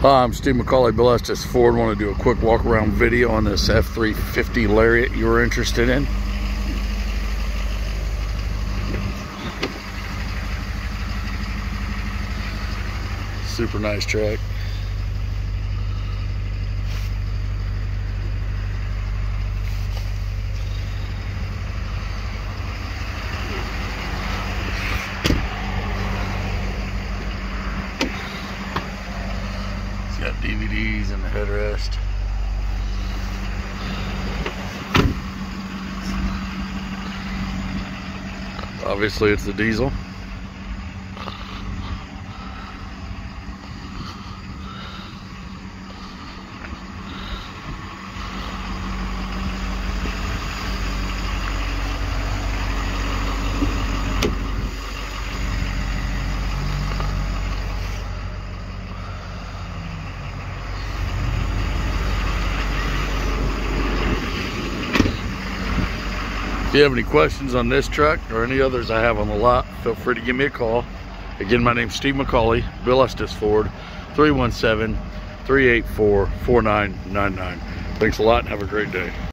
Hi, I'm Steve McCauley, Bill Estes Ford. Want to do a quick walk around video on this F-350 Lariat you were interested in. Super nice track. Got DVDs in the headrest. Obviously it's the diesel. If you have any questions on this truck or any others I have on the lot, feel free to give me a call. Again, my name's Steve McCauley, Bill Estes Ford, 317-384-4999. Thanks a lot and have a great day.